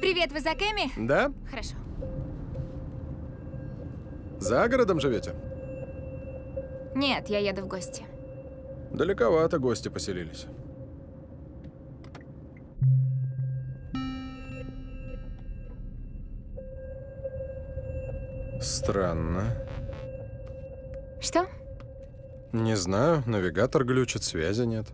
Привет, вы за Кэми? Да? Хорошо. За городом живете? Нет, я еду в гости. Далековато гости поселились. Странно. Что? Не знаю, навигатор глючит, связи нет.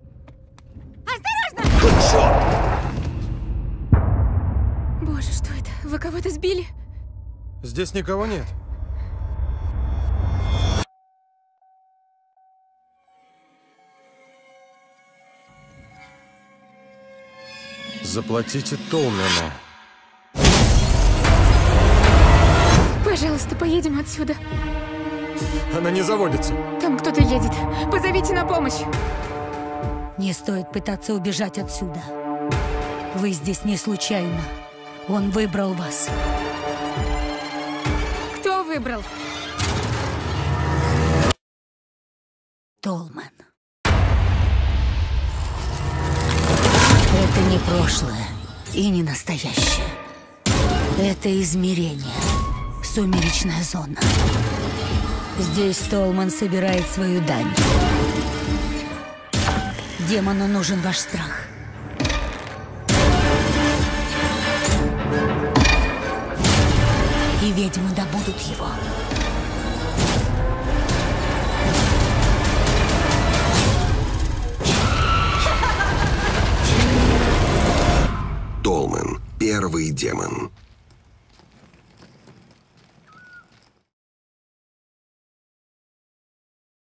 Боже, что это? Вы кого-то сбили? Здесь никого нет. Заплатите Толмену. Пожалуйста, поедем отсюда. Она не заводится. Там кто-то едет. Позовите на помощь. Не стоит пытаться убежать отсюда. Вы здесь не случайно. Он выбрал вас. Кто выбрал? Толмен. Это не прошлое и не настоящее. Это измерение. Сумеречная зона. Здесь Толман собирает свою дань. Демону нужен ваш страх. И ведьмы добудут его. Толмен. Первый демон.